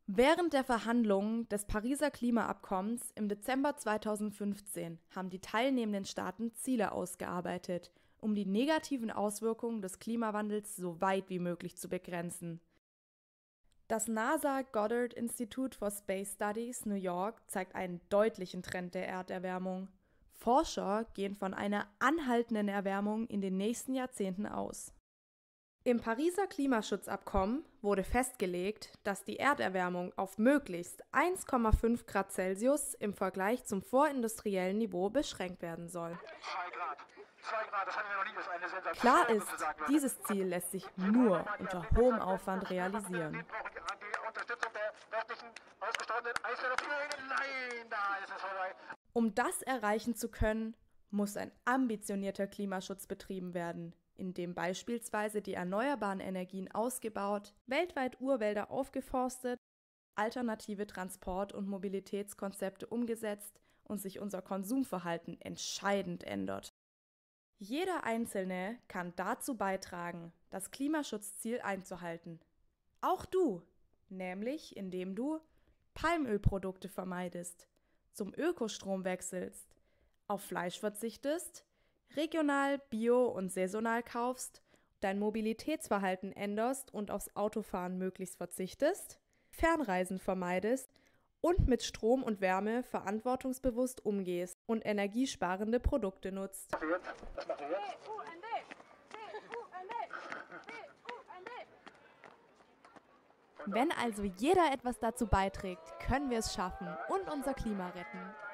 Während der Verhandlungen des Pariser Klimaabkommens im Dezember 2015 haben die teilnehmenden Staaten Ziele ausgearbeitet, um die negativen Auswirkungen des Klimawandels so weit wie möglich zu begrenzen. Das NASA Goddard Institute for Space Studies New York zeigt einen deutlichen Trend der Erderwärmung. Forscher gehen von einer anhaltenden Erwärmung in den nächsten Jahrzehnten aus. Im Pariser Klimaschutzabkommen wurde festgelegt, dass die Erderwärmung auf möglichst 1,5 Grad Celsius im Vergleich zum vorindustriellen Niveau beschränkt werden soll. 2 Grad, das hatten wir noch nie, das ist eine Sensation. Klar ist, dieses Ziel lässt sich nur unter hohem Aufwand realisieren. Wir brauchen die Unterstützung der westlichen ausgestorbenen Eisfelder. Nein, da ist es vorbei. Um das erreichen zu können, muss ein ambitionierter Klimaschutz betrieben werden, in dem beispielsweise die erneuerbaren Energien ausgebaut, weltweit Urwälder aufgeforstet, alternative Transport- und Mobilitätskonzepte umgesetzt und sich unser Konsumverhalten entscheidend ändert. Jeder Einzelne kann dazu beitragen, das Klimaschutzziel einzuhalten. Auch du, nämlich indem du Palmölprodukte vermeidest, zum Ökostrom wechselst, auf Fleisch verzichtest, regional, bio und saisonal kaufst, dein Mobilitätsverhalten änderst und aufs Autofahren möglichst verzichtest, Fernreisen vermeidest und mit Strom und Wärme verantwortungsbewusst umgehst und energiesparende Produkte nutzt. Was macht ihr jetzt? Wenn also jeder etwas dazu beiträgt, können wir es schaffen und unser Klima retten.